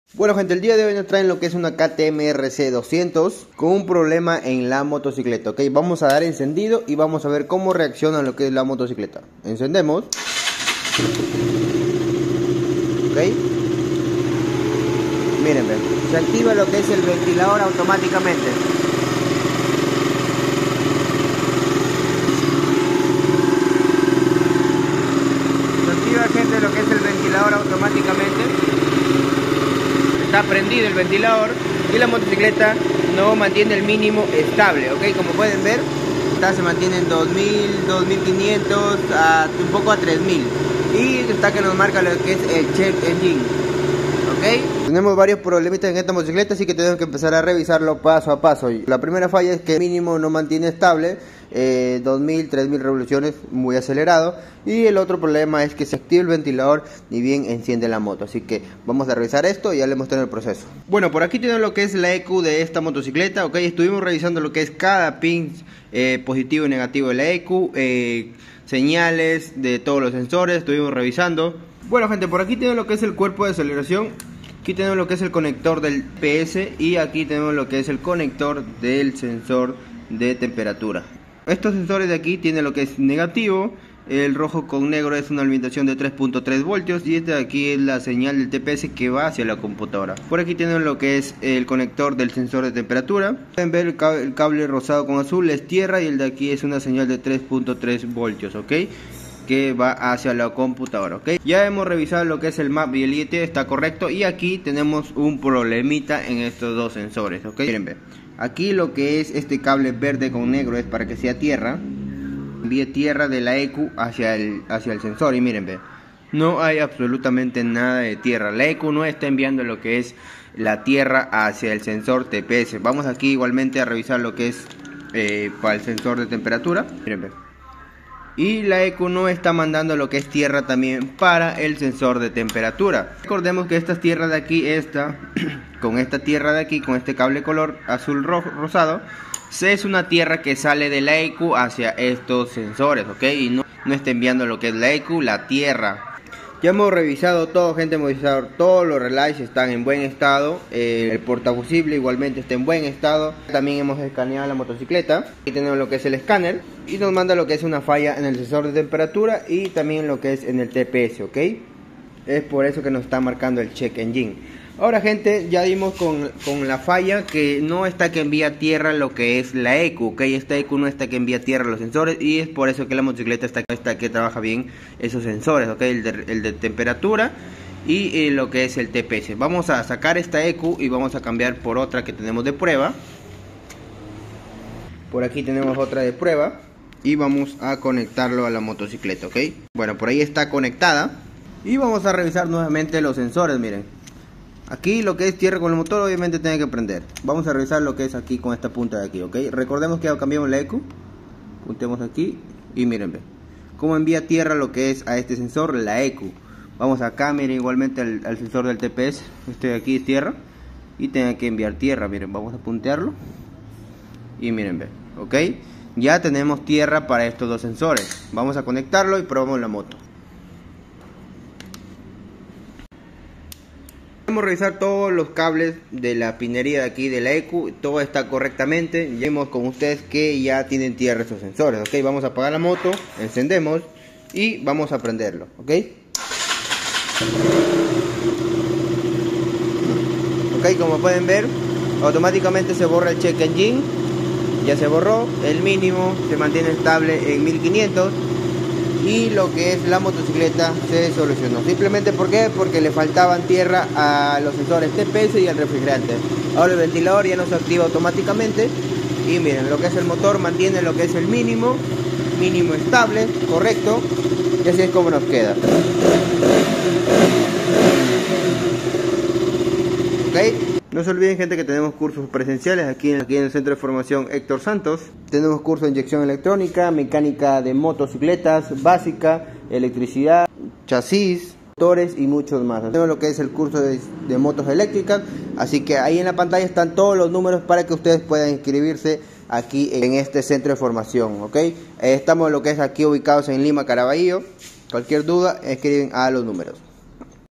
Bueno gente, el día de hoy nos traen lo que es una KTM RC 200 con un problema en la motocicleta, ok. Vamos a dar encendido y vamos a ver cómo reacciona lo que es la motocicleta. Encendemos. Ok. Miren, ven. Se activa lo que es el ventilador automáticamente. Se activa, gente, lo que es el ventilador automáticamente. Está prendido el ventilador y la motocicleta no mantiene el mínimo estable, ok. Como pueden ver, se mantiene en 2000, 2500, un poco a 3000, y está que nos marca lo que es el check engine, ok. Tenemos varios problemitas en esta motocicleta, así que tenemos que empezar a revisarlo paso a paso. La primera falla es que el mínimo no mantiene estable, 2000, 3000 revoluciones, muy acelerado. Y el otro problema es que se activa el ventilador y bien enciende la moto. Así que vamos a revisar esto y ya le mostré el proceso. Bueno, por aquí tenemos lo que es la ECU de esta motocicleta, ok. Estuvimos revisando lo que es cada pin positivo y negativo de la ECU, señales de todos los sensores, estuvimos revisando. Bueno gente, por aquí tenemos lo que es el cuerpo de aceleración. Aquí tenemos lo que es el conector del PS y aquí tenemos lo que es el conector del sensor de temperatura. Estos sensores de aquí tienen lo que es negativo, el rojo con negro es una alimentación de 3.3 voltios y este de aquí es la señal del TPS que va hacia la computadora. Por aquí tenemos lo que es el conector del sensor de temperatura. Pueden ver el cable rosado con azul es tierra y el de aquí es una señal de 3.3 voltios, ok, que va hacia la computadora, ok. Ya hemos revisado lo que es el map y el IET, está correcto. Y aquí tenemos un problemita en estos dos sensores, ok. Miren, ve. Aquí lo que es este cable verde con negro es para que sea tierra, envíe tierra de la ECU hacia el sensor. Y miren, ve, no hay absolutamente nada de tierra. La ECU no está enviando lo que es la tierra hacia el sensor TPS. Vamos aquí igualmente a revisar lo que es para el sensor de temperatura. Miren, ve. Y la ECU no está mandando lo que es tierra también para el sensor de temperatura. Recordemos que estas tierras de aquí, con esta tierra de aquí, con este cable color azul rosado, es una tierra que sale de la ECU hacia estos sensores, ok. Y no está enviando lo que es la ECU, la tierra. Ya hemos revisado todo, gente, hemos revisado todos los relays, están en buen estado. El portafusible igualmente está en buen estado. También hemos escaneado la motocicleta. Aquí tenemos lo que es el escáner y nos manda lo que es una falla en el sensor de temperatura y también lo que es en el TPS, ok. Es por eso que nos está marcando el check engine. Ahora gente, ya dimos con la falla que no está que envía tierra lo que es la ECU, ok. Esta ECU no está que envía tierra los sensores y es por eso que la motocicleta está que trabaja bien esos sensores, ok. El de temperatura y lo que es el TPS. Vamos a sacar esta ECU y vamos a cambiar por otra que tenemos de prueba. Por aquí tenemos otra de prueba y vamos a conectarlo a la motocicleta, ok. Bueno, por ahí está conectada y vamos a revisar nuevamente los sensores, miren. Aquí lo que es tierra con el motor obviamente tiene que prender. Vamos a revisar lo que es aquí con esta punta de aquí, ok. Recordemos que cambiamos la ECU. Puntemos aquí y miren, ve cómo envía tierra lo que es a este sensor, la ECU. Vamos acá, miren, igualmente al sensor del TPS. Este de aquí es tierra y tiene que enviar tierra, miren. Vamos a puntearlo y miren, ve, ok. Ya tenemos tierra para estos dos sensores. Vamos a conectarlo y probamos la moto. Vamos a revisar todos los cables de la pinería de aquí de la ECU, todo está correctamente. Ya vemos con ustedes que ya tienen tierra estos sensores, ok. Vamos a apagar la moto, encendemos y vamos a prenderlo, ok. Ok, como pueden ver, automáticamente se borra el check engine, ya se borró, el mínimo se mantiene estable en 1500. Y lo que es la motocicleta se solucionó. Simplemente porque le faltaban tierra a los sensores TPS y al refrigerante. Ahora el ventilador ya no se activa automáticamente. Y miren, lo que es el motor mantiene lo que es el mínimo estable, correcto. Y así es como nos queda. Ok. No se olviden, gente, que tenemos cursos presenciales aquí en el Centro de Formación Héctor Santos. Tenemos curso de inyección electrónica, mecánica de motocicletas básica, electricidad, chasis, motores y muchos más. Tenemos lo que es el curso de motos eléctricas, así que ahí en la pantalla están todos los números para que ustedes puedan inscribirse aquí en este centro de formación, ¿ok? Estamos lo que es aquí ubicados en Lima, Caraballo. Cualquier duda, escriben a los números.